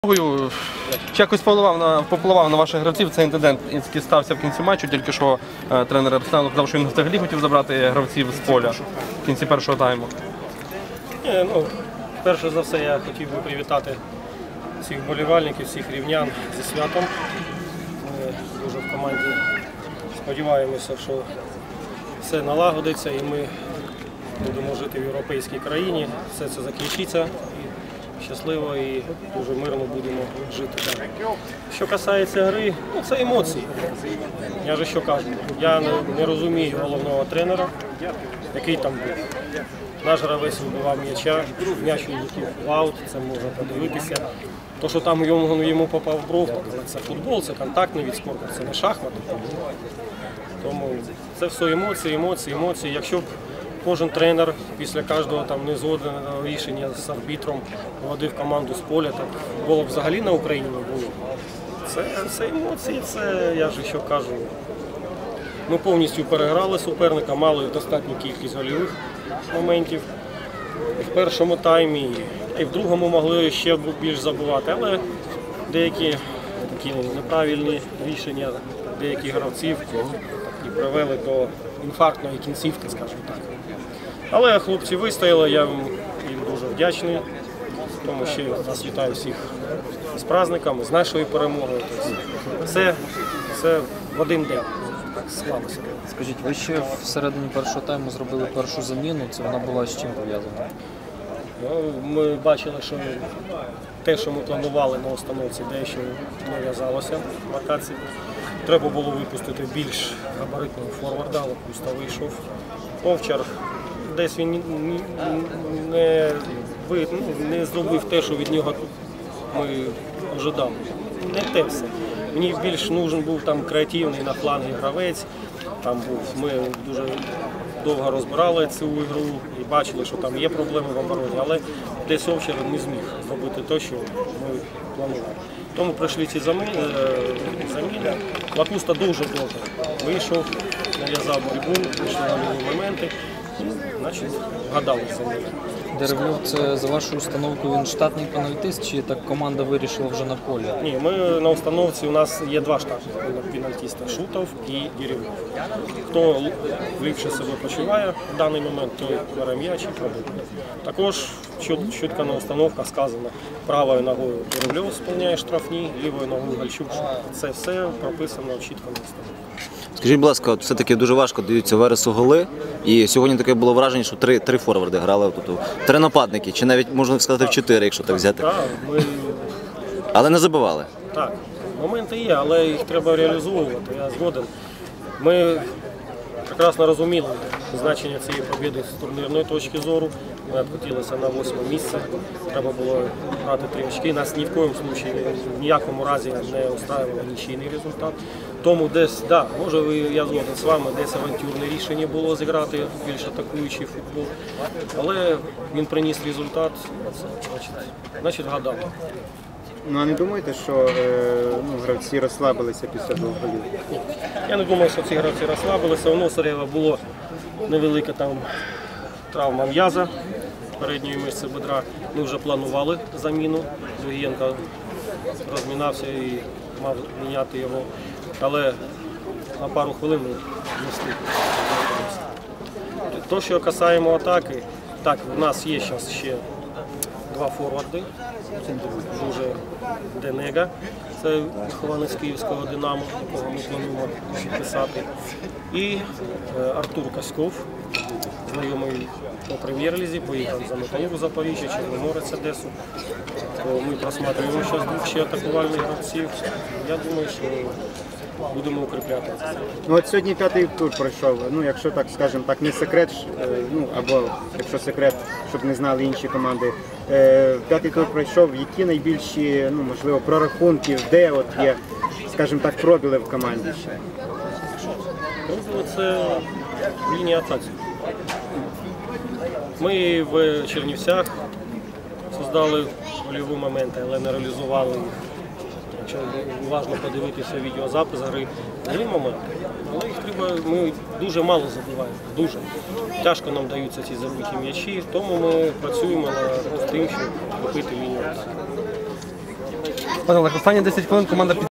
Чи якось попливав на ваших гравців цей інцидент, який стався в кінці матчу, тільки що тренер Арсенал казав, що він взагалі хотів забрати гравців з поля в кінці першого тайму? Перше за все я хотів би привітати всіх вболівальників, всіх рівнян зі святом. Ми дуже в команді сподіваємося, що все налагодиться і ми будемо жити в європейській країні, все це закінчиться. Щасливо і дуже мирно будемо жити. Що касається гри, це емоції. Я ж що кажу, я не розумію головного тренера, який там був. Наш гравець вибивав м'яча, м'яч улетів в аут, це можна подивитися. То, що там йому попав в бровку, це футбол, це контактний від спорту, це не шахмати. Тому це все емоції. Якщо б кожен тренер після кожного незгодного рішення з арбітром виводив команду з поля, так було б взагалі на Україні не було. Це емоції, це я ж що кажу. Ми повністю переграли суперника, мали достатню кількість гольових моментів. І в першому таймі, і в другому могли ще більш забувати, але деякі такі неправильні рішення деяких гравців і привели до інфарктної кінцівки, скажімо так. Але хлопці вистояли, я їм дуже вдячний, тому що нас вітаю всіх з праздниками, з нашою перемогою. Все в один день так склалося. Скажіть, ви ще всередині першого тайму зробили першу заміну, це вона була з чим пов'язана? Ми бачили, що те, що ми планували на установці, дещо не в'язалося в атаці. Треба було випустити більш габаритного форварда, але Куста вийшов. Овчар, десь він не зробив те, що від нього ми ожидали. Не те все. Мені більш нужен був креативний на флангі гравець. Ми дуже довго розбирали цю ігру і бачили, що там є проблеми в обороні, але десь Овчар не зміг зробити те, що ми планували. Тому прийшли ці заміни. Лакуста дуже добре вийшов, нав'язав боротьбу, вийшли на нові моменти, значить вгадали заміни. Деревлюк, це за вашою установкою він штатний пенальтист, чи так команда вирішила вже на полі? Ні, ми на установці, у нас є два штатних пенальтиста – Шутов і Деревлюк. Хто ліпше себе почуває в даний момент, той бере м'яч і пробує. Також чітко на установках сказано, правою ногою Деревлюк виконує штрафні, лівою ногою Гальчук. Це все прописано чітко на установках. Скажіть, будь ласка, все-таки дуже важко даються Вересу голи, і сьогодні таке було враження, що три форварди грали, три нападники, чи навіть, можна сказати, в 4, якщо так взяти. Так, Але не забивали. Так, моменти є, але їх треба реалізовувати, я згоден. Ми прекрасно розуміли значення цієї перемоги з турнірної точки зору. Ми відкотилися на 8-е місце, треба було брати 3 очки. Нас ні в коєму випадку, в ніякому разі не устраював нічийний результат. Тому десь, може, я згоден з вами, десь авантюрне рішення було зіграти більш атакуючий футбол. Але він приніс результат, значить вгадали. А не думаєте, що гравці розслабилися після 2 голів? Я не думаю, що ці гравці розслабилися. У Носарєва була невелика травма м'яза передньої мишці бедра. Ми вже планували заміну. Зугієнко розмінався і мав міняти його. Але на пару хвилин ми не встигли. То, що касаємо атаки, так, в нас є зараз ще 2 форварди. Дуже Денега, це вихованець київського «Динамо», якого ми плануємо підписати. І Артур Каськов, знайомий по прем'єр-лізі, поїхав за «Металург» Запоріжжя, Чорноморець Одесу. Ми просматриваємо зараз 2 ще атакувальних гравців. Я думаю, що будемо укріпляти. От сьогодні 5-й тур пройшов, якщо так, скажімо так, не секрет, або якщо секрет, щоб не знали інші команди. 5-й тур пройшов, які найбільші, можливо, прорахунки, де є, скажімо так, пробіли в команді ще? Пробіли – це лінія атаки. Ми в Чернівцях створили гольові моменти, але не реалізували їх. Якщо уважно подивитися відеозапис гри, є моменти, але їх треба, ми дуже мало забиваємо, дуже. Тяжко нам даються ці забиті м'ячі, тому ми працюємо над тим, щоб купити лінію. Пане Олег, останні 10 хвилин команда